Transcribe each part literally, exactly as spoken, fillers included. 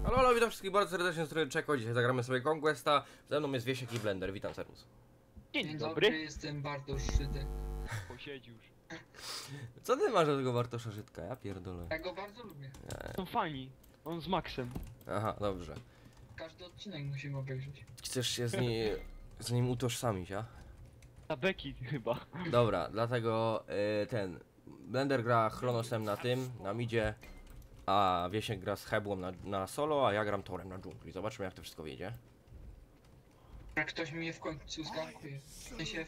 Halo, halo, witam wszystkich bardzo serdecznie, z którym Czeko. Dzisiaj zagramy sobie Conquesta. Ze mną jest Wiesiek i Blender. Witam, serwus. Dzień, Dzień dobry. dobry, jestem Bartosz Szydek. Posiedzi już. Co ty masz do tego Bartosza Żydka? Ja pierdolę. Ja go bardzo lubię. Są fani. On z Maxem. Aha, dobrze. Każdy odcinek musimy obejrzeć. Chcesz się z, ni z nim utożsamić, a? Na Becky chyba. Dobra, dlatego y, ten... Blender gra Chronosem na tym, na midzie. A Wiesiek gra z Hebłą na, na solo, a ja gram Torem na dżungli. Zobaczymy, jak to wszystko wyjdzie. Jak ktoś mnie w końcu zgankuje. Ja się...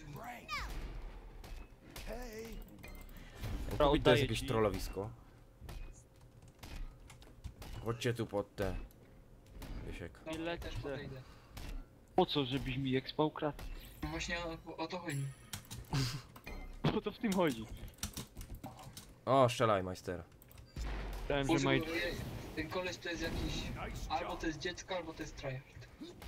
Kupić to oddaję jest jakieś ci. trollowisko. Chodźcie tu pod te... Wiesiek. No, Nie też lecę. podejdę. Po co, żebyś mi expa ukradł? No właśnie o, o to chodzi. Po to w tym chodzi. O, strzelaj, majster. Chciałem, że Boże, maj... ten koleś to jest jakiś... Albo to jest dziecko, albo to jest tryhard.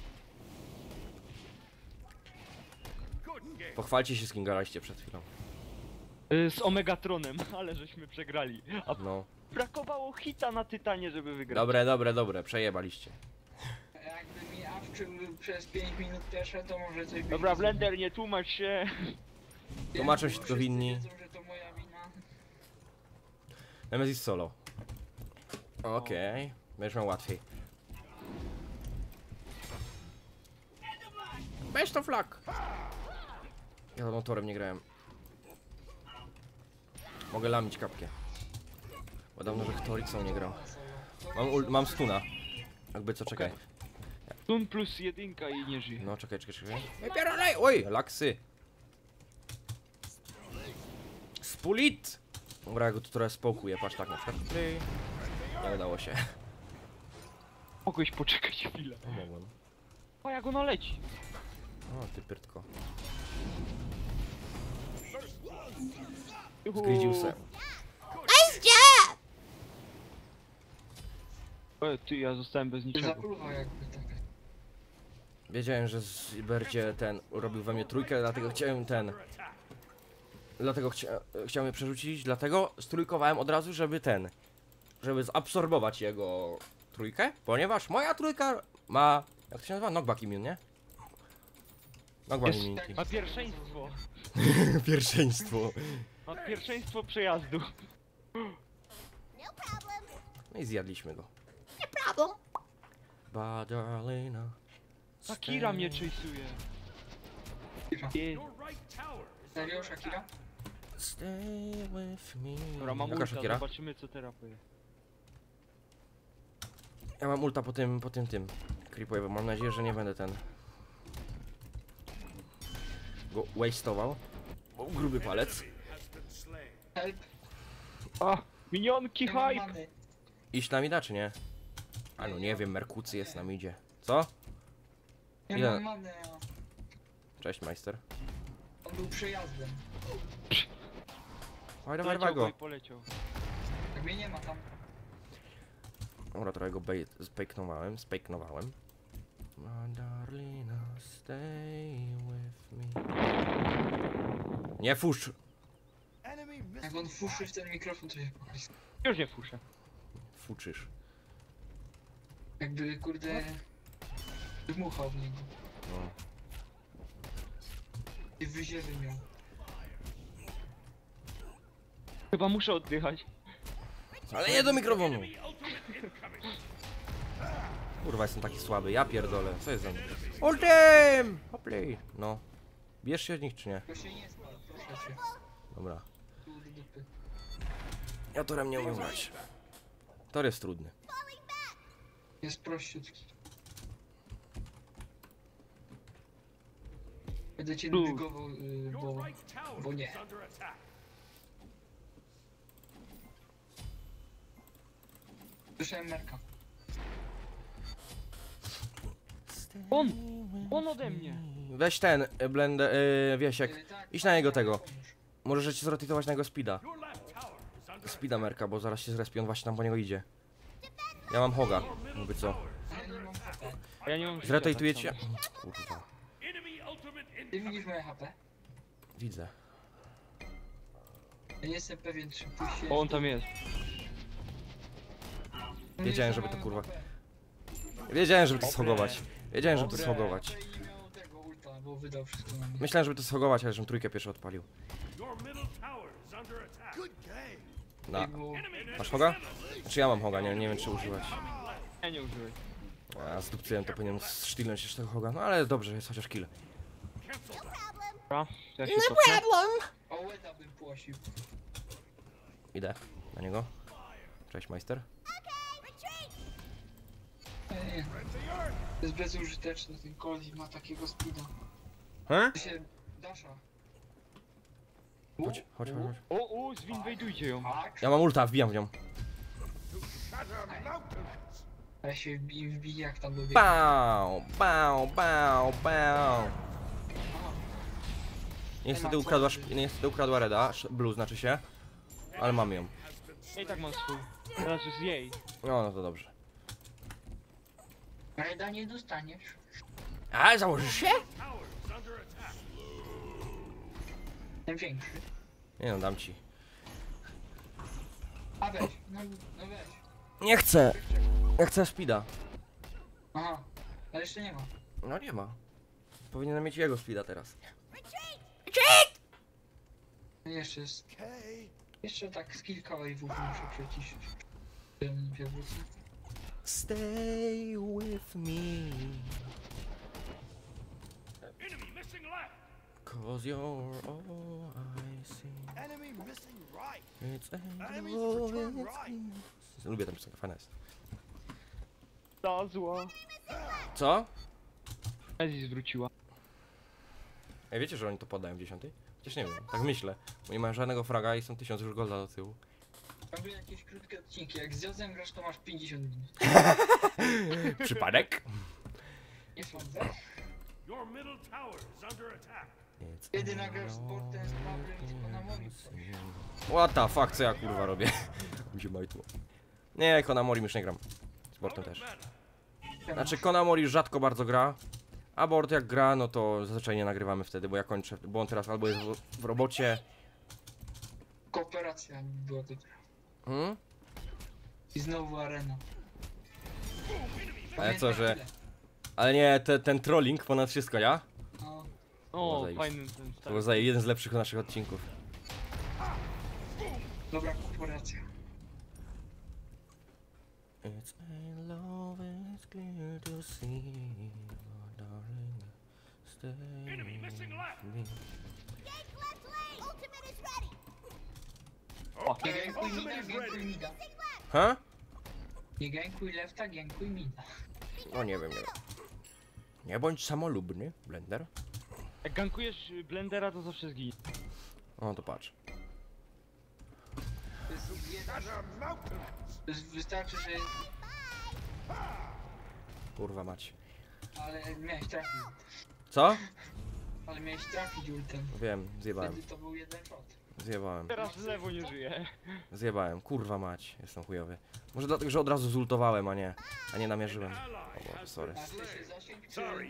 Pochwalcie się, z kim graliście przed chwilą. Y, Z Omegatronem, ale żeśmy przegrali. A No. brakowało hita na Tytanie, żeby wygrać. Dobre, dobre, dobre, przejebaliście. Jakby mi awczył przez pięć minut pierwsze, to może coś być. Dobra, Blender, nie tłumacz się. Tłumaczą się tylko winni. Wiedzą, że to moja wina. Nemesis solo. Okej, okay. Będziesz miał łatwiej. Best of luck! Ja za motorem nie grałem. Mogę lamić kapkę. Bo dawno, że Torixą nie grał. Mam, ul mam stuna. Jakby co, czekaj. Tun plus jedynka i nie żyje. No, czekaj, czekaj, czekaj. Wypierdolaj! Oj, laksy! Spulit! Dobra, ja go tu trochę spokuję, patrz tak na przykład. Nie udało się. Mogłeś poczekać chwilę. No, mogłem. O, jak ona leci. O, ty pyrtko. Juhu. Zgryził se. E, ty, ja zostałem bez niczego. Zapluwa jakby tak. Wiedziałem, że z Bercie ten robił we mnie trójkę, dlatego chciałem ten... Dlatego chcia... chciałem je przerzucić, dlatego strójkowałem od razu, żeby ten... Żeby zabsorbować jego trójkę, ponieważ moja trójka ma... Jak to się nazywa? Knockback immune, nie? Knockback Jest- immunity. Ma pierwszeństwo. Pierwszeństwo. Ma pierwszeństwo przejazdu. No i zjadliśmy go. Problem. Badalina. Akira mnie chase'uje. Shakira. Je- Serio, Shakira? Stay with me. Dobra, mam Jaka ulta, Shakira? zobaczymy co teraz powie. Ja mam ulta po tym, po tym, tym. Creepuję, bo mam nadzieję, że nie będę ten... Go waste'ował. Bo gruby palec. Help! A, minionki, Nie mam hype! many. Iść na mida, czy nie? A no nie wiem, Merkucy jest na midzie. Co? Nie Ile? mam many, a Cześć, majster. on był przejazdem. Oj, dawaj, Poleciał dawaj go go. i poleciał. Jak mnie nie ma tam. Dobra, trochę go bait- spejknowałem, spejknowałem. My darlina, stay with me. Nie fusz! Jak on fuszy w ten mikrofon, to się pochwyci. Już nie fuszę. Fuczysz. Jakby, kurde... Dmuchał w niego. No. I wyziewy miał. Chyba muszę oddychać. Ale nie do mikrofonu! Kurwa, jestem taki słaby, ja pierdolę. Co jest za mnie? Ultim! Hopley! No. Bierz się od nich, czy nie? To się nie spal, proszę cię. Dobra. Tu do dupy. Ja torem nie umiem grać. Tor jest trudny. Jest prościutki. Będę cię Tu. negował, yy, bo... bo nie. Słyszałem Merka. On! On ode mnie! Weź ten, y, blende, yy, Wiesiek. Yy, tak, Idź na niego tak, tego. pomóż. Możesz ci zrotować na jego speeda. Speeda Merka, bo zaraz się zrespią, właśnie tam po niego idzie. Ja mam hoga, mówię co. Ja nie mam H P. A ja nie mam życia, Zretweetujecie? tak samo. Kurwa, Ty widzisz moje H P? widzę. Ja nie jestem pewien, czy pójść się... O, on tam jest. Wiedziałem, żeby to, kurwa- Wiedziałem, żeby to Dobre. schogować. Wiedziałem, żeby to Dobre. schogować. Tutaj nie miał tego ulta, bo wydał wszystko na mnie. Myślałem, żeby to schogować, ale żebym trójkę pierwszy odpalił. Na. I było... Masz hoga? Czy ja mam hoga? Nie, nie wiem, czy używać. Ja nie użyłeś. A, zdupcyłem, to powinienem sztilnąć jeszcze tego hoga. No ale dobrze, jest chociaż kill. Dobra, ja się cofnę. O, łeda bym płosił. Idę na niego. Cześć, majster. Nie, nie. To jest bezużyteczne, ten Cozy ma takiego speeda. He? To się dasza. Chodź, chodź, chodź, chodź. O, o, zwinwejdujcie ją. Tak, Ja mam ulta, wbijam w nią. a ja się wbij, wbij jak tam dobiegł. Bał, bał, bał, bał. Niestety ukradła, szp- niestety ukradła Reda, sz- blue znaczy się. Ale mamy ją. Ja i tak mam swój. Teraz jest jej. No, no to dobrze. Reda nie dostaniesz. A, założysz się? Ten większy. Nie no, dam ci. A weź, no, no weź. Nie chcę! Ja chcę speeda. Aha, ale jeszcze nie ma. No nie ma. Powinienem mieć jego speeda teraz. No jeszcze jest. Jeszcze tak z kilka wave'ów muszę przeciszyć. Żebym nie wrócę. Stay with me. Cause you're all I see. Enemy missing right. It's Enemies return right. Lubię tę piosenkę, fajna jest. Ta zła. Co? Ezis zwróciła. Ej, wiecie, że oni to podają w dziesiątej? Chociaż nie wiem, tak myślę. Bo nie mają żadnego fraga i są tysiąc już golda do tyłu. Robię jakieś krótkie odcinki. Jak z Jozem grasz, to masz pięćdziesiąt minut. Przypadek? Nie sądzę. Your middle tower is under attack. Kiedy nagrasz sportem z Pawłem i z Konamori coś. What the fuck, co ja kurwa robię? Mi się majtło. Nie, Konamori już nie gram. Sportem też. Znaczy Konamori rzadko bardzo gra. A Bord jak gra, no to zazwyczaj nie nagrywamy wtedy, bo ja kończę, bo on teraz albo jest w, w robocie. Kooperacja była dobra. Hmm? I znowu arena. Ale co, że- Pamiętam Ale nie, te, ten trolling ponad wszystko, ja? ile. No, O, zajebiście. fajny ten To stary. był za jeden z lepszych naszych odcinków. dobra kooperacja. It's a love, it's clear to see, my darling. Stay Enemy missing left. with me. Nie gankuj mida, gankuj mida. Ha? Nie gankuj lefta, gankuj mida. No nie wiem, nie wiem. Nie bądź samolubny, Blender. Jak gankujesz Blendera, to zawsze zginie. O, to patrz. To jest jedna. To jest, wystarczy, że... Kurwa mać. Ale miałeś trafić. Co? Ale miałeś trafić ultem. Wiem, zjebałem. Wtedy to był jeden shot. Zjebałem. Teraz w lewo nie żyje. Zjebałem. Kurwa mać. Jestem chujowy. Może dlatego, że od razu zultowałem, a nie, a nie namierzyłem. O Boże, sorry. A chce się zasięg, czy... Sorry.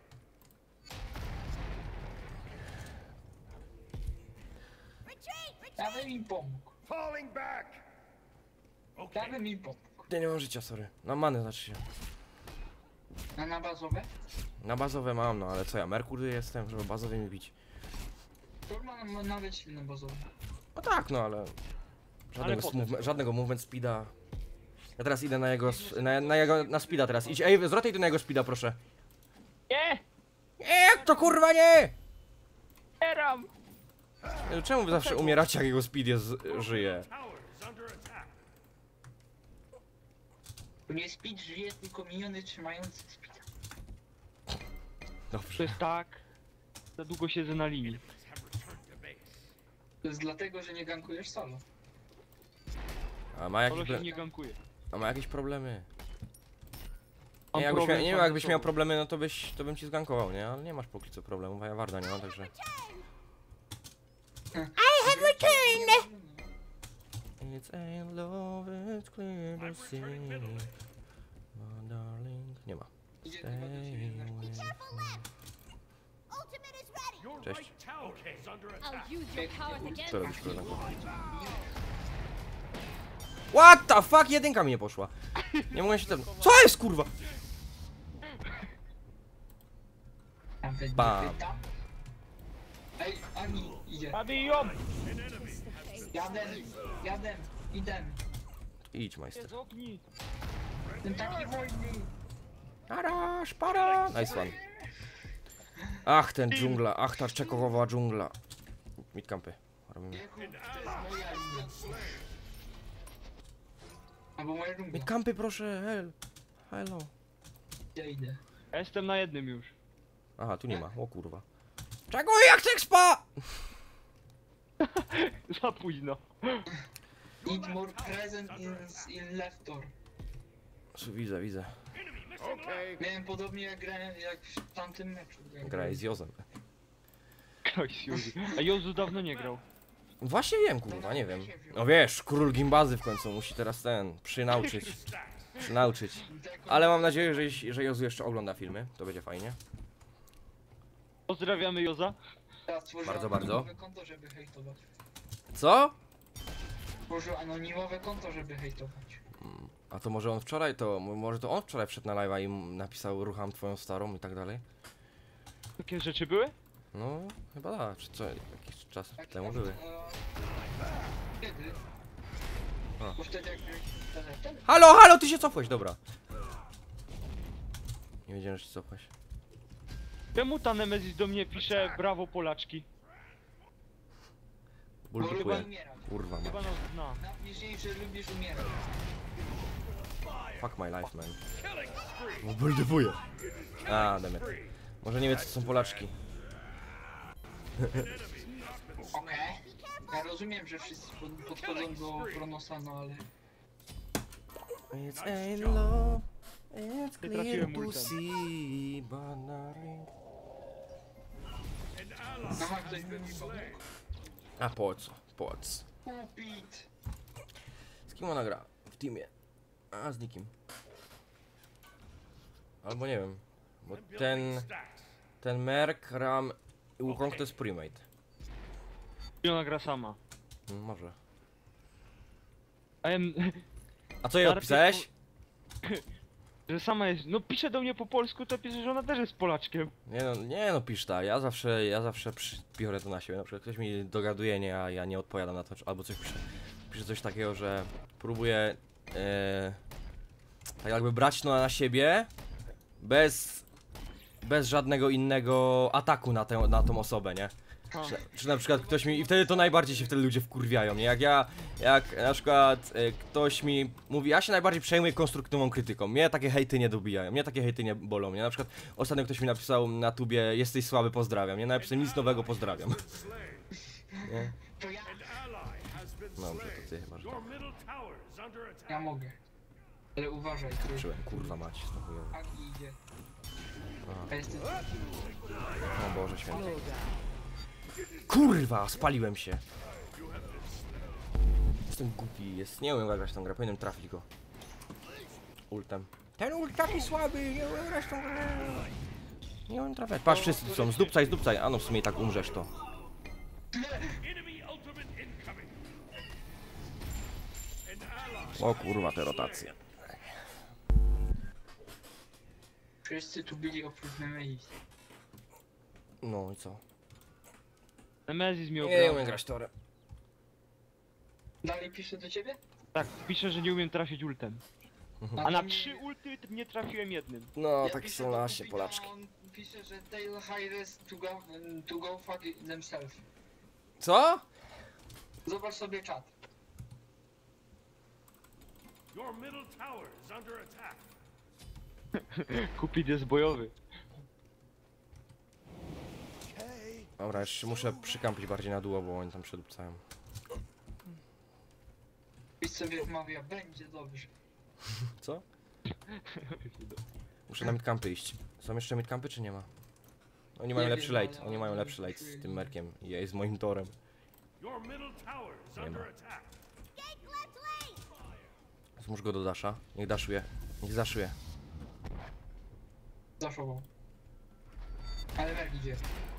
Ja bym im pomógł. Falling back. Ja Okay. bym im pomógł. Ja nie mam życia, sorry. Na many znaczy się. A na bazowe? Na bazowe mam, no ale co ja, Merkury jestem, żeby bazowe mi bić. To ma ma nawet silne bazowe. No tak, no ale... Żadnego, potem. move, żadnego movement speeda. Ja teraz idę na jego, s- na, na jego, na speeda teraz. Idź, ej, zrotuj tu na jego speeda, proszę. Nie! Nie, jak to kurwa nie! Eram! Ej, Czemu wy zawsze umieracie, jak jego speed jest, żyje? Tower is under attack. To nie speed żyje, tylko miniony trzymający speed. To Dobrze. jest tak. Za długo siedzę na linii. Have returned to base. To jest dlatego, że nie gankujesz solo. A ma jakieś, Polo się ble- nie gankuje. a ma jakieś problemy? Mam Nie, jakbyś miał, problem nie sam wiem, jakbyś ze miał sobą. problemy, no to byś, to bym ci zgankował, nie? Ale nie masz póki co problemów, a ja Warda nie mam, także... I have returned! It's a love, it's clear to see. My darling... Nie ma. Idzie Stay chyba do ciebie na with me. Your Cześć. right tower is under I'll attack. use your powers against Co robisz, koleżanko? Nie. What the fuck? Jedynka mi nie poszła. Nie mogłem się tam... Co jest, kurwa? Nawet Bam. nie pytam. Ej, Ani, idzie. Zabij ją! Jadę, jadę, idę. Idź, majster. Jest ogni! Ten taki wolny. Parasz, para! Nice one. Ach, ten dżungla, ach, ta czekowa dżungla. Midcampy. Robimy. Jechu, to jest moja linia. Albo moja dżungla. Midcampy, proszę, hel. Hello. Ja idę. Ja jestem na jednym już. Aha, tu nie ma, o kurwa. Czego jak chcesz spa? Za późno. Need more present in, in Leftor. Widzę, widzę. Okay. Miałem podobnie jak grałem jak w tamtym meczu. jak Graj z Jozem. Ktoś już. A Jozu dawno nie grał. Właśnie wiem, kurwa, nie wiem. No wiesz, król gimbazy w końcu musi teraz ten, przynauczyć. Przynauczyć. Tylko Ale mam nadzieję, że, że Jozu jeszcze ogląda filmy, to będzie fajnie. Pozdrawiamy Joza. teraz stworzył Bardzo, bardzo. anonimowe konto, żeby hejtować. Co? Stworzył anonimowe konto, żeby hejtować. A to może on wczoraj, to może to on wczoraj wszedł na live'a i m- napisał rucham twoją starą i tak dalej? Takie rzeczy były? No, chyba da, czy co, jakiś czas Tak, temu tak, były. e, Kiedy? A. Bo wtedy jak ten, ten, Halo, halo, ty się cofłeś, dobra. Nie wiedziałem, że się cofłeś. Czemu ta Nemesis do mnie pisze brawo Polaczki? bo Ból lubię dupuje. umierać. Kurwa, Chyba ma. nas zna. Napisz, że lubisz umierać. Fuck my life, man. Bo ból dupuje. A, demet. Może nie wie, co to są Polaczki. Okej. Ja rozumiem, że wszyscy pod, podchodzą do Kronosa, no ale... It's ain't low, it's Nie clear trafiłem to ultem. see, but not in- Aha, ktoś by mi pomógł. A po co? Po co? Kupić. Z kim ona gra? W teamie. A, z nikim. Albo nie wiem. Bo ten... Ten Merk, Ram i Wukong to jest premade. I ona gra sama. Mm, może. A ja... A co jej Najpierw odpisałeś? Że sama jest... No pisze do mnie po polsku, to pisze, że ona też jest Polaczkiem. Nie no, nie no, pisz tak. Ja zawsze, ja zawsze przy, biorę to na siebie. Na przykład ktoś mi dogaduje, nie, a ja nie odpowiadam na to, albo coś pisze. Pisze coś takiego, że próbuję e, tak jakby brać to na siebie bez, bez żadnego innego ataku na, tę, na tą osobę, nie? A. Czy, czy na przykład ktoś mi, i wtedy to najbardziej się wtedy ludzie wkurwiają, nie? Jak ja, jak na przykład e, ktoś mi mówi, ja się najbardziej przejmuję konstruktywną krytyką, mnie takie hejty nie dobijają, mnie takie hejty nie bolą, nie? Na przykład ostatnio ktoś mi napisał na tubie, jesteś słaby, pozdrawiam, nie? Napisałem nic nowego, pozdrawiam. Nie? To ja, Dobrze, to ty chyba, że Your middle tower is under attack. ja mogę. Ale uważaj, który czułem, kurwa mać, to chujowo. Agi idzie. Aha. A jestem... O Boże święty. Kurwa, spaliłem się. Jestem głupi, jest, nie umiem grać tą grę, powinienem trafić go. Ultem. Ten ult taki słaby, nie umiem grać tą grę. Nie umiem trafiać. Patrz, wszyscy tu są, zdupcaj, zdupcaj, a no w sumie i tak umrzesz to. Enemy ultimate incoming. An ally. O kurwa, te rotacje. Wszyscy tu byli oprócz Nemesis. No i co? Nemesis mi Nie obraża. umiem grać torem. Dalej pisze do ciebie? Tak, pisze, że nie umiem trafić ultem. A to na nie- trzy ulty nie trafiłem jednym. No, ja takie piszę są do nasze Kupina, Polaczki. On pisze, że Tail hires to go, to go fuck themselves. Co? Zobacz sobie czat. Your middle tower is under attack. Kupit jest bojowy. Dobra, jeszcze muszę przykampić bardziej na dół, bo oni tam przedupcają. I sobie wmawia, będzie dobrze. Co? Muszę na midcampy iść. Są jeszcze midcampy czy nie ma? Oni mają Nie lepszy wiem, late, ale- oni mają ale lepszy late z czuję, tym nie. Merkiem i ja z moim torem. Your middle tower is Nie under ma. attack. Zmusz go do dasza. Niech daszuje. Niech zaszuje. Zaszował. Ale jak idzie?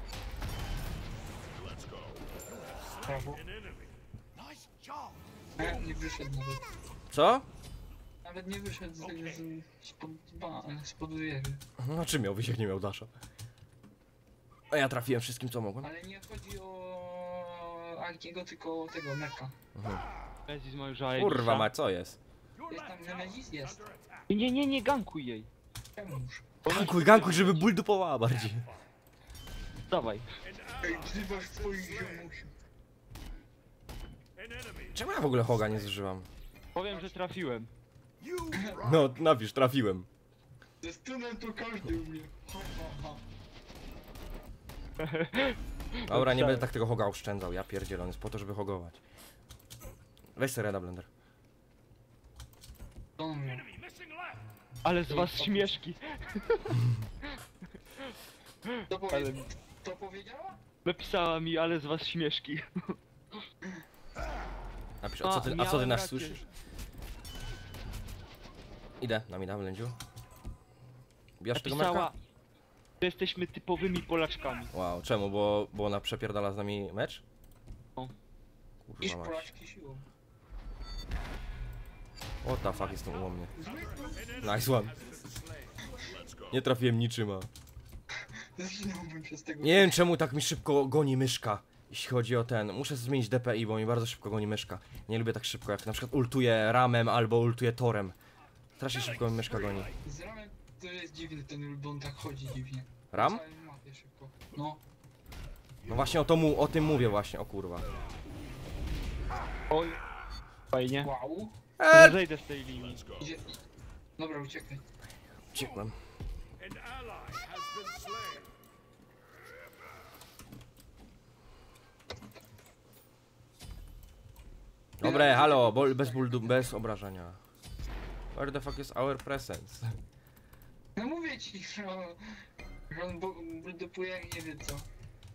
Brawo. An enemy. E, nie wyszedł nawet. Co? Nawet nie wyszedł z, z, spod, ba, spod wieży. No czym miał wyjść, jak nie miał dasza? A ja trafiłem wszystkim, co mogłem. Ale nie chodzi o Arkiego, tylko o tego Merka. Mhm. Nemesis ma już Aegisa. Kurwa ma, co jest? Your Jest left tam tower Nemesis? is Jest. under attack. Nie, nie, nie, gankuj jej. Czemuż? Gankuj, gankuj, żeby ból dupowała bardziej. Dawaj. An Ej, ally wzywasz swoich ziomusiów. An enemy Czemu ja w ogóle Hoga nie zużywam? Powiem, że trafiłem. No, napisz, trafiłem. Ze stunem to każdy umie. Ha, ha, ha. Dobra, nie będę tak tego Hoga oszczędzał, ja pierdzielę, on jest po to, żeby hogować. Weź sobie Reda Blender. To on miał. enemy missing left. Ale z was śmieszki. To, powie... Ale to powiedziała? napisała mi, ale z was śmieszki. Napisz, a co ty, a co ty miałem nas rację. słyszysz? Idę, na mina, Blendziu. Bierz tego Napisała, Merka? że jesteśmy typowymi Polaczkami. Wow, czemu? Bo, bo ona przepierdala z nami mecz? O. Iż Kurwa mać. Polaczki siłą. What the fuck, jestem ułomny. Nice one. Nie trafiłem niczyma. Zginąłbym przez tego. Nie wiem czemu tak mi szybko goni myszka. Jeśli chodzi o ten, muszę zmienić D P I, bo mi bardzo szybko goni myszka. Nie lubię tak szybko, jak na przykład ultuję ramem albo ultuję torem. Strasznie szybko mi myszka goni. Z ramem to jest dziwny ten, bo on tak chodzi dziwnie. Ram? Całej mapie szybko. No. No właśnie o, to mu, o tym mówię właśnie, o kurwa. Oj. Fajnie. Wow. Może zejdę z tej linii. Idzie... Dobra, uciekaj. Uciekłem. An ally has been slain. Dobre, halo, bol, bez buldu, bez obrażenia. Where the fuck is our presence? No mówię ci, że on, że on bu- buldupuje jak nie wie co.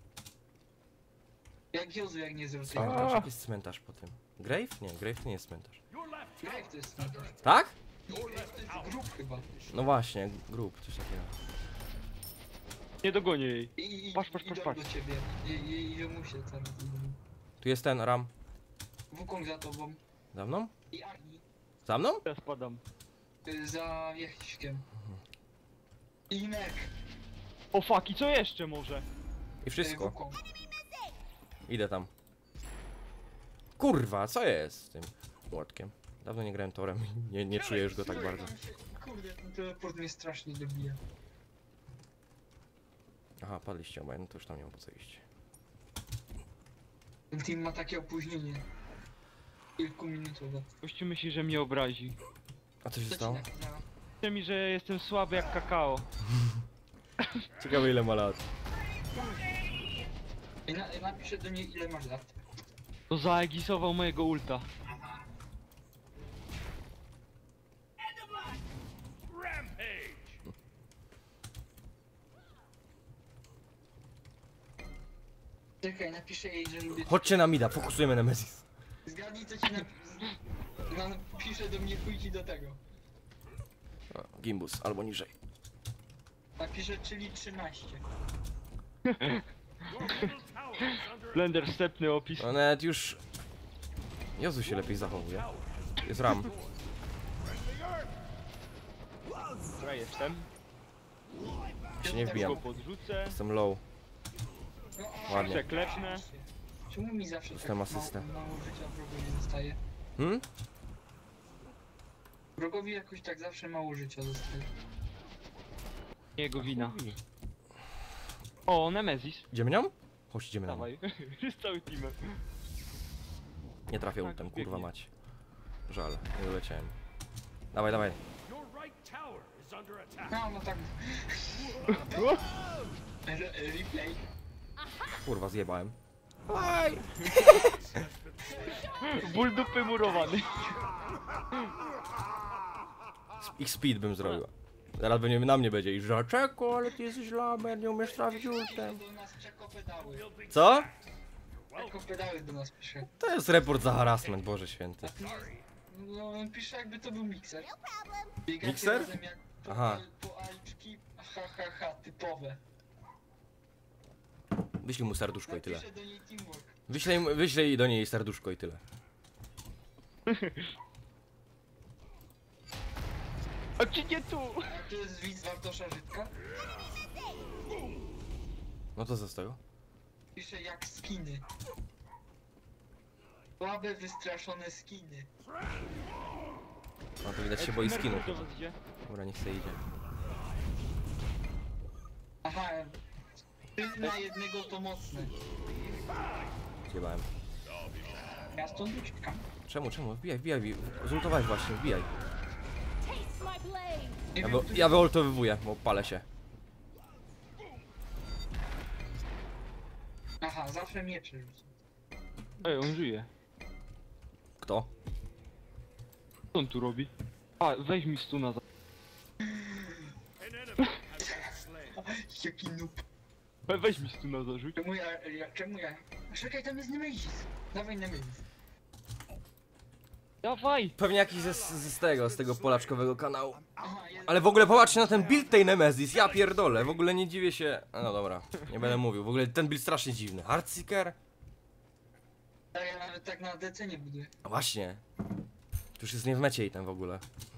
Jak Jozu jak nie zrobi. Cmentarz, jaki jest cmentarz po tym? Grave? Nie, Grave nie jest cmentarz. Your left Grave to jest cmentarz. Tak? Grave to jest grób chyba. No właśnie, grób, coś takiego. Nie dogonię jej. I, i, Patrz, patrz, patrz, idą patrz. do ciebie. I, i, i mu się tam. Tu jest ten ram. Wukong za tobą. Za mną? I Ani. Za mną? Ja spadam. y, Za Wiechcikiem. I Nek. O fuck, i co jeszcze może? I wszystko. y, Wukong. Idę tam. Kurwa, co jest z tym młotkiem? Dawno nie grałem torem, nie, nie czuję już go tak bardzo. Kurde, ten teleport mnie strasznie dobija. Aha, padliście obaj, no to już tam nie ma po co iść. Ten team ma takie opóźnienie. Kilkuminutowe. Gościu myśli, że mnie obrazi. A co się Co ci stało? napisała? Myśli mi, że jestem słaby jak kakao. Ciekawe ile ma lat. I na, napiszę do niej ile masz lat. To zaegisował mojego ulta. rampage. Czekaj, napiszę jej, że lubię... Chodźcie na mida, fokusujemy Nemesis. Zgadnij co ci napiszę. Napiszę do mnie chuj ci do tego. O, Gimbus, albo niżej. Napiszę czyli trzynaście. Your middle tower is under Blender, wstępny opis. No nawet już... Jozu się lepiej zachowuje. Jest ram. Dobra, jestem. Się nie Go wbijam. podrzucę. Jestem low. No, a- Ładnie. Przeklepnę. Czemu mi zawsze Dostałem tak asystę. mało, mało życia wrogowi zostaje? Hmm? Wrogowi jakoś tak zawsze mało życia zostaje. Jego wina. O, Nemesis. Idziemy nią? Chodź, idziemy na nią. Dawaj. Z całym teamem. Nie trafię Tak, ultem, kurwa biegnie. mać. Żal, nie doleciałem. Dawaj, dawaj. your right tower is under attack. No, no tak. Re replay. Kurwa, zjebałem. Ból dupy murowany. Ich speed bym zrobiła. Zaraz będzie na mnie będzie i że czeko, ale ty jesteś lamer, nie umiesz trafić ultem. Do nas czeko pedały. Co? Czeko pedały do nas pisze. To jest report za harassment, Boże święty. Tak nie, no on pisze jakby to był mikser. Biegacie Mikser? razem jak po, Aha. al, po alczki, ha ha ha, typowe. Wyślij mu serduszko i tyle. Napiszę do niej teamwork. Wyślij, wyślij do niej serduszko i tyle. A czy nie tu? A to jest widz Bartosza Żydka? No to co z tego? Pisze jak skiny. Słabe, wystraszone skiny. No to widać się boi Merkur skinów. do was idzie. Dobra, niech se idzie. Aha, ty na jednego to mocne. Zjebałem. Ja stąd uciekam. Czemu, czemu? Wbijaj, wbijaj, wbijaj. Zultowałeś właśnie, wbijaj. Taste my blade. Nie Ja, wiem, wy, tu- ja wyoltowywuję, bo palę się. Aha, zawsze miecze rzucę. Ej, on żyje. Kto? Co on tu robi? A, weź mi stuna za... An enemy has been slain. Jaki noob. We, weź mi stuna zarzuć. Czemu ja, ja, czemu ja? Czekaj, tam jest Nemesis. Dawaj Nemesis. Dawaj! Pewnie jakiś ze, z tego, z tego polaczkowego kanału. Aha, jest... Ale w ogóle popatrzcie na ten build tej Nemesis, ja pierdolę, w ogóle nie dziwię się... No dobra, nie będę mówił, w ogóle ten build strasznie dziwny. Heartseeker? Ja, ja nawet tak na D C nie buduję. No właśnie. Tu już jest nie w mecie i ten w ogóle.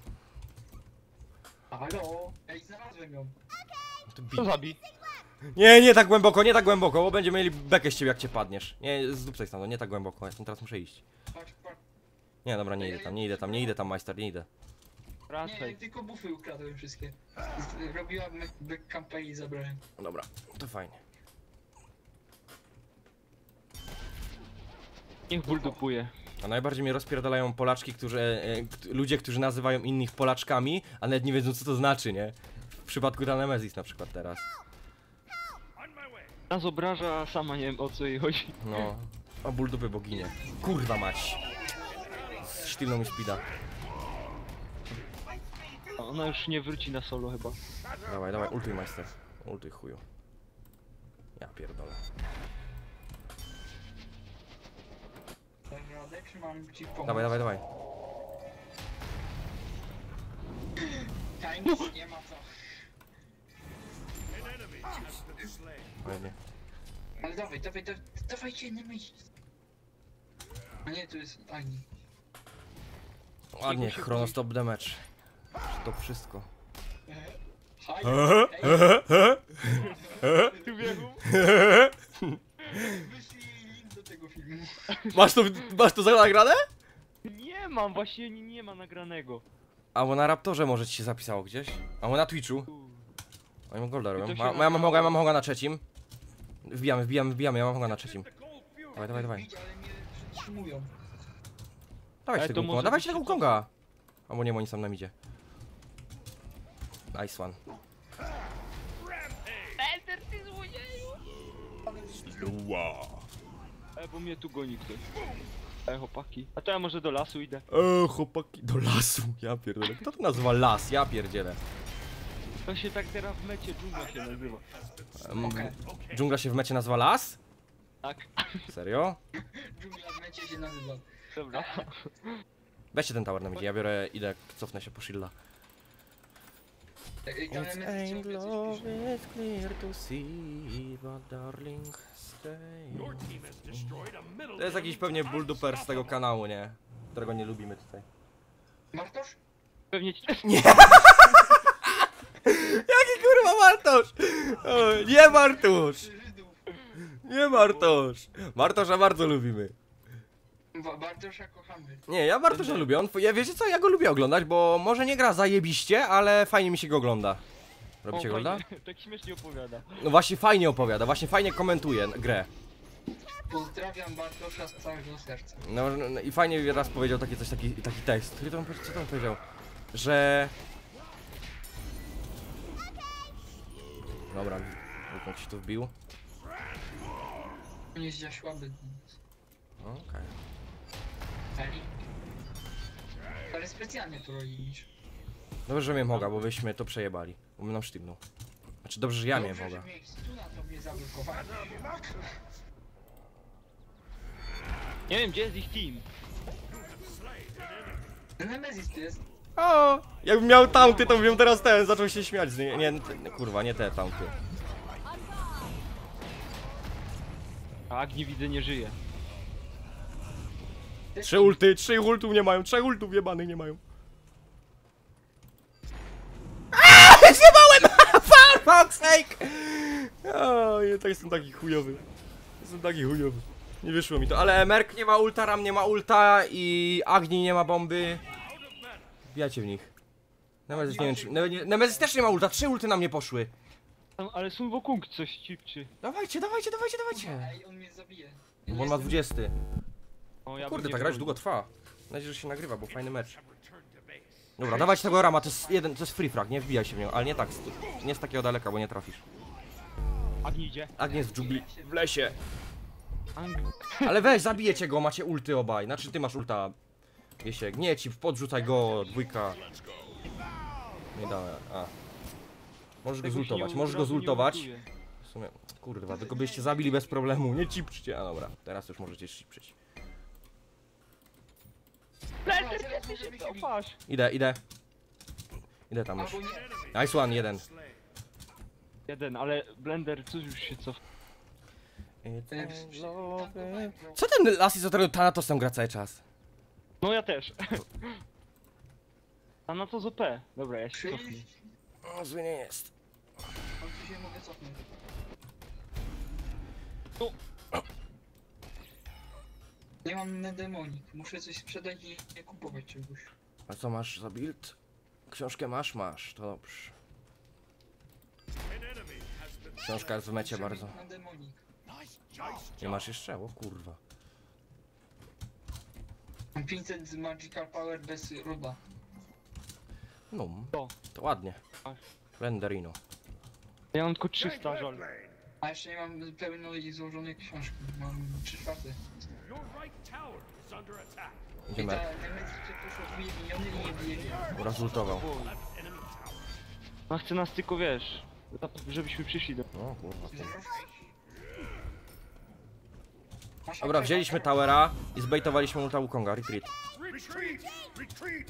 Halo? Ej, znalazłem ją. To Co build. zabi? Nie, nie tak głęboko, nie tak głęboko, bo będziemy mieli bekę z ciebie jak cię padniesz. Nie, zdupcaj stąd, nie tak głęboko, ja stąd teraz muszę iść. Patrz, patrz. Nie, dobra, nie idę tam, nie idę tam, nie idę tam, majster, nie idę. Nie, Wracaj. tylko bufy ukradłem wszystkie. Z- Robiłam backcampę i zabrałem. No dobra, to fajnie. Niech ból dupuje. A najbardziej mnie rozpierdalają Polaczki, którzy, e, k- ludzie, którzy nazywają innych Polaczkami, a nawet nie wiedzą co to znaczy, nie? W przypadku ta Nemesis na przykład teraz. On my way. Nas obraża, a sama nie wiem o co jej chodzi. No, o ból dupy boginie. Kurwa mać. Sztywną mi speeda. A ona już nie wróci na solo chyba. Dawaj, dawaj, ultuj majster. Ultuj chuju. Ja pierdolę. Dasz radę, czy mam ci pomóc? Dawaj, dawaj, dawaj. Times nie ma co. An enemy has been slain. Ładnie. Ale dawaj, dawaj, dawaj, dawajcie Nemesis. A nie, tu jest Ani. Ładnie, chronostop damage. To wszystko. Hi, Ty biegu? wyślij link do tego filmu. Masz to, masz to za nagrane? Nie mam, właśnie nie, nie ma nagranego. A bo na Raptorze może ci się zapisało gdzieś? A bo na Twitchu? Tu. Oni mam golda I to robią. się Ma, ja mam nagrało. hoga, ja mam hoga na trzecim. Wbijamy, wbijamy, wbijamy, ja mam hoga na trzecim. The cold fury. Dawaj, dawaj, dawaj. Bić, ale mnie przytrzymują. Dawajcie Ale tego to Wukonga, może dawajcie być tego się Wukonga! Albo nie, bo oni sam nam idzie. Nice one. Enter, ty złodzieju! E, bo mnie tu goni ktoś. E, chłopaki. A to ja może do lasu idę. Eee, chłopaki, do lasu, ja pierdolę. Kto to nazywa las? Ja pierdzielę. To się tak teraz w mecie dżungla się nazywa. Em, Okej. Dżungla się w mecie nazywa las? Tak. Serio? Dżungla w mecie się nazywa. Dobra. Weźcie ten tower na midzie, ja biorę, idę, cofnę się po shielda. Ej, tam It's Nemesis ciągle coś pisze. it's clear to see, but darling, stay. Your team has destroyed a middle. To jest jakiś pewnie bullduper z tego kanału, nie? Którego nie lubimy tutaj. Bartosz? Pewnie ci... Jaki kurwa Bartosz? O, nie Bartosz! Żydów. Nie Bartosz! Bartosza bardzo lubimy. Ba Bartosza kochamy. Nie, ja Bartosza lubię, on, ja wiecie co, ja go lubię oglądać, bo może nie gra zajebiście, ale fajnie mi się go ogląda. Robicie O, golda? fajnie. Tak śmiesznie opowiada. No właśnie fajnie opowiada, właśnie fajnie komentuje grę. Pozdrawiam Bartosza z całego serca. No, no, no i fajnie raz powiedział taki coś, taki, taki tekst. Który to on, co to on powiedział? Że... Dobra, jak się tu wbił. On jest za słaby. Okej. Eli. Ale specjalnie to robisz. Dobrze, że miałem hoga, bo byśmy to przejebali. Bo by nam sztywnął. Znaczy dobrze, że ja miałem Dobrze, hoga. że miałeś stuna, to mnie zablokowali. Nie wiem, gdzie jest ich team. Nemesis to jest. O, jakbym miał taunty, to bym teraz ten zaczął się śmiać z niej. Nie, nie, kurwa, nie te taunty. Tak, nie widzę, nie żyje. Trzy ulty, trzy ultów nie mają, trzech ultów jebanych nie mają. Aaaa, zjebałem! For fuck's sake! O Nie, to jestem taki chujowy. Jestem taki chujowy. Nie wyszło mi to, ale Merk nie ma ulta, Ram nie ma ulta i Agni nie ma bomby. Wbijajcie w nich. Nemezis nie wiem czy... Ne- Nemezis też nie ma ulta, trzy ulty na mnie poszły. Tam, ale Sun Wukong coś cipczy. Dawajcie, dawajcie, dawajcie, dawajcie. Ej, on mnie zabije. Bo on ma dwudziesty. O, ja Kurde, bym ta nie gra już wchodził. długo trwa. Mam nadzieję, że się nagrywa, bo fajny mecz. Return to base. Dobra, dawajcie tego Rama, to jest jeden, to jest free frag, nie wbijaj się w niego, ale nie tak, z- nie z takiego daleka, bo nie trafisz. Agni idzie. Agni jest w dżungli, w lesie. Ang... Ale weź, zabijecie go, macie ulty obaj. Znaczy ty masz ulta. Wiesiek, nie ci, podrzucaj go, dwójka. Nie dałem, a. Możesz go Tego się zultować, nie możesz go od razu nie zultować. ultuje. W sumie, kurwa, tylko byście zabili bez problemu, nie cipczcie. A dobra, teraz już możecie cipczyć. Blender, ty się cofasz! Idę, idę. Idę tam już. Albo nie. Nice one, jeden. Jeden, ale Blender coś już się cofa. Co ten Lassie z którego Thanatosem gra cały czas? No ja też. A na to z O P. Dobra, ja się cofnę. Przyjść. O, zły nie jest. On tu się mogę cofnąć. Tu. Nie mam na demonik. Muszę coś sprzedać i nie kupować czegoś. A co masz za build? Książkę masz? Masz, to dobrze. Książka jest w mecie Muszę bardzo. mieć na demonik. Nie masz jeszcze? O kurwa. Mam pięćset z Magical Power bez ruda. No, To. to ładnie. Ach. Renderino. Ja mam tylko trzysta żal. A jeszcze nie mam pełno i złożonej książki. Mam trzy czwarte. Your right tower is under attack. I Idziemy. ta Nemesis przecież odbije miniony i nie bije mnie. Rozultował. Enemy tower. No chcę nas tylko, wiesz, zap- żebyśmy przyszli do... No kurwa. Masz Dobra, apteczkę? wzięliśmy towera i zbejtowaliśmy ulta Wukonga. Retreat. Retreat! Retreat!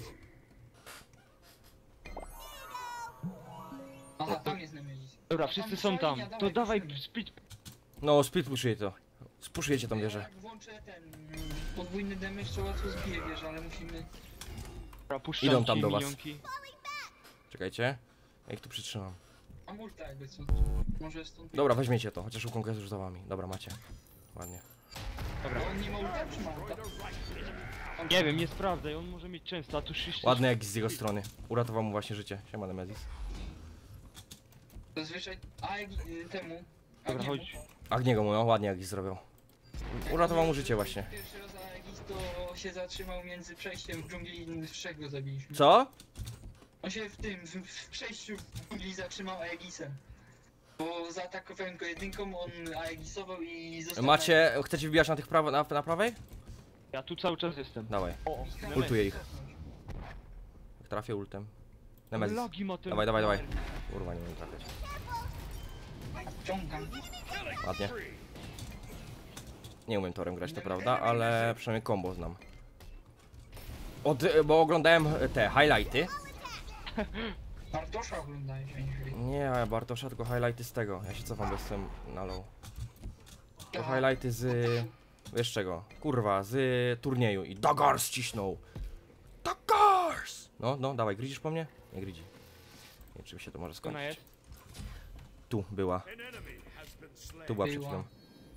Aha, tam jest Nemesis. Dobra, A wszyscy tam są tam. linia, To dawaj, puszujemy. speed. No, speed pushuje to. Spuszujecie tą wieżę. Jak włączę ten mm, podwójny damage, to łatwo zbije wieżę, ale musimy... Dobra, puszczam Idą tam ci do was. minionki. Czekajcie. Ja ich tu przytrzymam. Mam ulta jakby co. Może stąd... Dobra, weźmiecie to, chociaż Wukong jest już za wami. Dobra, macie. Ładnie. Dobra. On nie ma ulta, czy ma ulta? On- Nie wiem, nie sprawdzaj, on może mieć często, a tu szybciej. Ładny jak z jego strony. Uratował mu właśnie życie. Siema Nemesis. Zazwyczaj... A jak y, temu... Dobra, Agniemu. chodź. Agniego mu, no ładnie jak zrobił. Uratował mu życie właśnie. Pierwszy raz Aegis to się zatrzymał między przejściem w dżungli i w trzech go zabiliśmy. Co? On się w tym, w, w przejściu w dżungli zatrzymał Aegisem. Bo zaatakowałem go jedynką, on Aegisował i został... Macie, chcecie wbijać na tych prawo, na, na prawej? Ja tu cały czas jestem. Dawaj. O, Ultuję ich. Jak trafię ultem. Nemesis. Lagi ma ten... Dawaj, dawaj, dawaj. Kurwa, nie wiem trafiać. Ciągam. Ładnie. Nie umiem torem grać, to prawda, ale przynajmniej combo znam. Od, bo oglądałem te highlighty. Bartosza oglądałeś, a nie Nie, Bartosza, tylko highlighty z tego. Ja się cofam, bo jestem na low. To highlighty z... Wiesz czego? Kurwa, z turnieju i Dagars cisnął. Dagars! No, no, dawaj, gridzisz po mnie? Nie gridzi. Nie wiem, czym się to może Ona skończyć. jest? Tu była, An enemy has been slain. tu była przed Była. chwilą.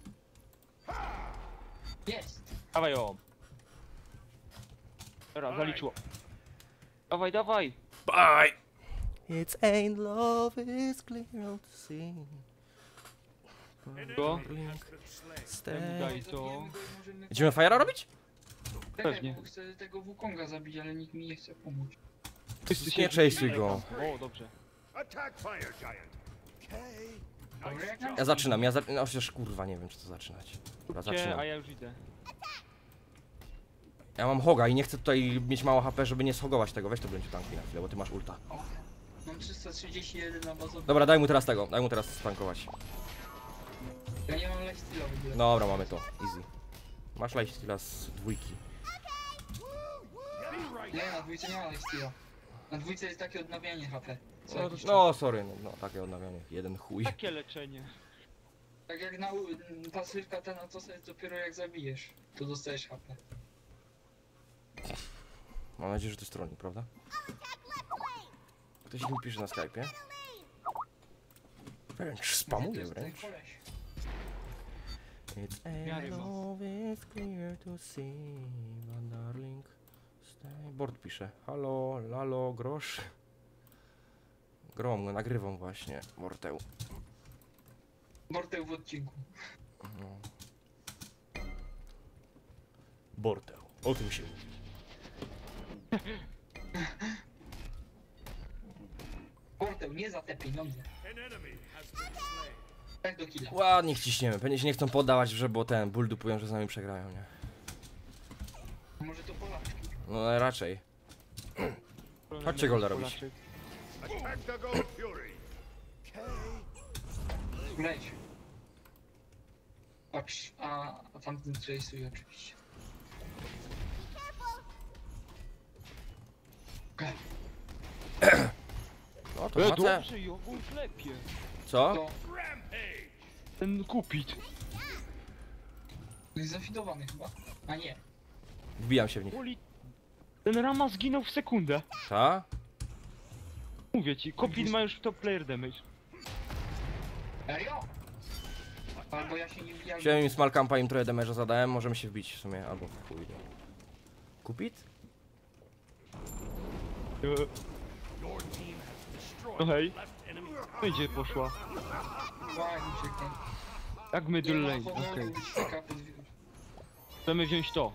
Jest! Dawaj ją. Dobra, zaliczyło. Dawaj, dawaj. Bye! It's ain't love is clear to see. Go. Has been slain. Stay. Daj to. Zabijemy go i możemy- Idziemy Fire'a robić? Czekaj, Pewnie. bo chcę tego Wukonga zabić, ale nikt mi nie chce pomóc. Wszyscy Nie chase'uj go. O, dobrze. Attack fire giant. Dobra, jak Ja zaczynam, ja zaczynam. No przecież kurwa, nie wiem czy to zaczynać. Dobra, Cię, zaczynam. a ja już idę. Ja mam hoga i nie chcę tutaj mieć mało H P, żeby nie schogować tego. Weź to będzie tanki na chwilę, bo ty masz ulta. O, mam trzysta trzydzieści jeden na bazowym. Dobra, daj mu teraz tego, daj mu teraz stankować. Ja nie mam lifesteala w ogóle. Dobra, mamy to, easy. Masz lifesteala z dwójki. Nie, na dwójce nie ma lifesteala. Na dwójce jest takie odnawianie H P. Co No, jakiś czas. no sorry, no, no takie odnawianie. Jeden chuj. Takie leczenie. Tak jak na u- pasywka ta na to jest dopiero jak zabijesz, to dostajesz H P. Mam nadzieję, że to jest trolling, prawda? Ktoś mi pisze na Skype'ie. Wręcz spamuje Może to jest wręcz. ten koleś. It's a miarę ma. love is clear to see, but darling, stay. Board pisze. Halo, lalo, grosz. Grom, no, nagrywam właśnie, Morteł. Morteł w odcinku. No. Borteł, o tym się mówi. Morteł, nie za te pieniądze. An enemy has been slain. Tak do killa. Ładnie ich ciśniemy, pewnie się nie chcą poddawać, że bo ten ból dupują, że z nami przegrają, nie? Może to Polaczki. No ale raczej. Chodźcie golda robić. Polaczek. Attack the Gold Fury. Leć. Patrz, a, a tamten trace'uje oczywiście. Okej, No to E, macie. dobrze, ją klepie. Co? to Rampage. Ten kupit. jest zafidowany chyba. A nie. Wbijam się w nich. Poli... Ten Rama zginął w sekundę. Ta? Mówię ci, Kopit ma już top player damage. Serio? Albo ja się nie wbijam. Wziąłem im small campa, im trochę damage'a zadałem, możemy się wbić w sumie, albo w chuj. Kupit? E, Your team has destroyed No hej, left enemy. no gdzie poszła? Ładnie czekaj. Jak my Nie do ma lane, honoru okej. być taka pod... Chcemy wziąć to.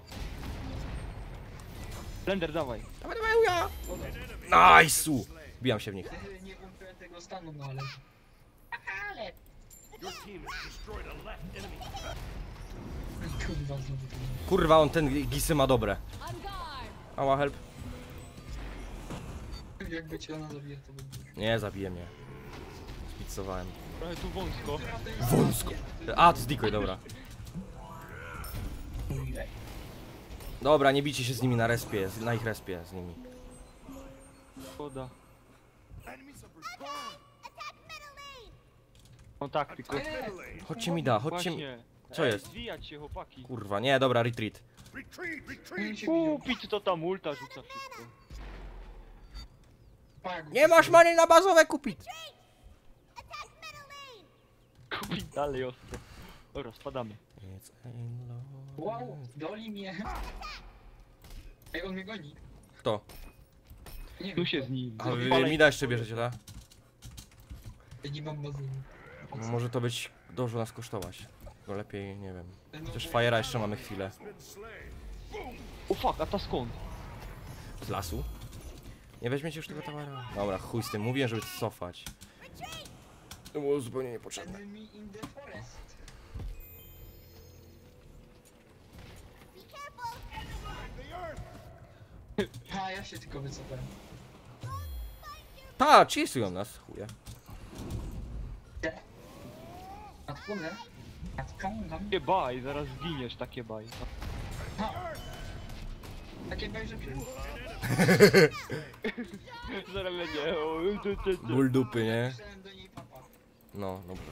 Blender, dawaj. Dawaj, dawaj, uja! Nice'u! Wbijam się w nich. Nie włączyłem tego stanu, no ale... Ale... Your team has destroyed a left enemy. Kurwa, znowu to. Kurwa, on ten gisy ma dobre. On guard. Ała, help. Jakby cię ona zabija, to by było. Nie, zabije mnie. Spizzowałem. Trochę tu wąsko. Wąsko. A, to jest decoy, dobra. Dobra, nie bijcie się z nimi na respie, z- na ich respie z nimi. Szkoda. Enemies have responded. Kontakty, ko... Middle lane. Chodźcie mi da, chodźcie mi... Właśnie. Co Ej, jest? Zwijać się, chłopaki. Kurwa, nie, dobra, retreat. Retreat, Oni retreat. się biją. Kupit to tam ulta rzuca wszystko. Tak, Nie masz many na bazowe kupić! Kupit dalej ostro. Dobra, spadamy. Wow, doli mnie. Ej, on mnie goni. Kto? Nie Tu wiem, się kto. z nim. A wy Palej- mi da jeszcze bierzecie, tak? Ja nie mam bazy. Może to być dużo nas kosztować. No lepiej, nie wiem. No, Chociaż bo- Fire'a jeszcze mamy chwilę. Been slain. O fuck, a ta skąd? Z lasu? Nie weźmiecie już tego towara? Dobra, chuj z tym, mówiłem, żeby cofać. To było zupełnie niepotrzebne. Enemy in the forest. A, ja się tylko wycofałem. Ta, chisują nas, chuje. Gdzie? Nadchłonę? Nadkągam? Takie baj, zaraz zginiesz, takie baj. Takie bajże przyjdzie. Zaraz będzie. o, ty, ty, ty. Ból dupy, nie? Pisałem do niej papa. No, dobrze.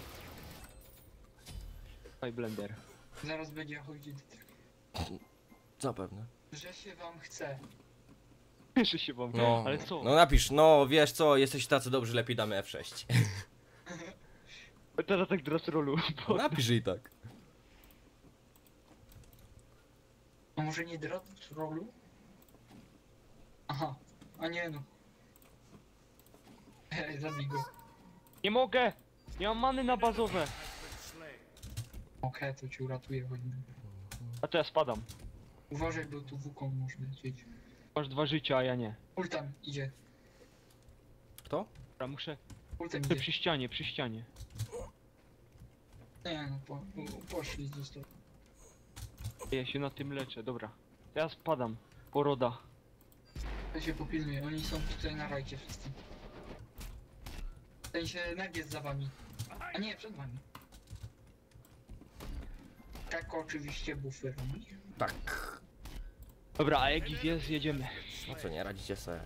Dawaj, Blender. Zaraz będzie chodzić, Zapewne. że się wam chce. Cieszę się wam. No, Ale co? no napisz, no wiesz co, jesteś tacy dobrzy, lepiej damy F sześć. Teraz tak drac rolu. No, napisz i tak. A może nie drodzy rolu? Aha, a nie no. Ej, zabij go. Nie mogę! Nie mam many na bazowe. Okej, to ci uratuje choćby. A to ja spadam. Uważaj, bo tu wukon może lecieć. Masz dwa życia, a ja nie. Ultam idzie. Kto? Dobra, muszę. Ultem Muszę idzie. przy ścianie, przy ścianie. Nie no, po, po, poszli został. Ja się na tym leczę, dobra. Ja spadam. Poroda. Ja się popilnuję, oni są tutaj na rajcie wszyscy. W sensie Ned jest za wami. A nie, przed wami. Tak oczywiście bufy robi. Tak. Dobra, a jak ich jest, jedziemy. No co, nie radzicie sobie.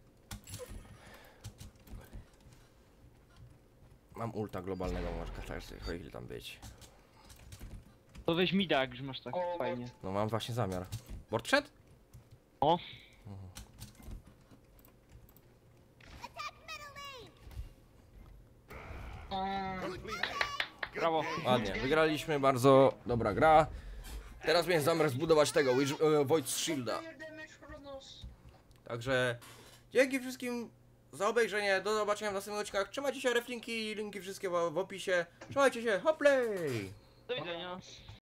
Mam ulta globalnego, możesz kaszać sobie ile tam być. To weź mi da, jak już masz tak O, fajnie. No mam właśnie zamiar. Bord szedł? O, A, Complete. Brawo. Ładnie, wygraliśmy, bardzo dobra gra. Teraz miałem zamiar zbudować tego, Witch, e, Void Shielda. Także dzięki wszystkim za obejrzenie, do zobaczenia w następnych odcinkach. Trzymajcie się, reflinki, linki wszystkie w, w opisie. Trzymajcie się, hoplej! Do widzenia.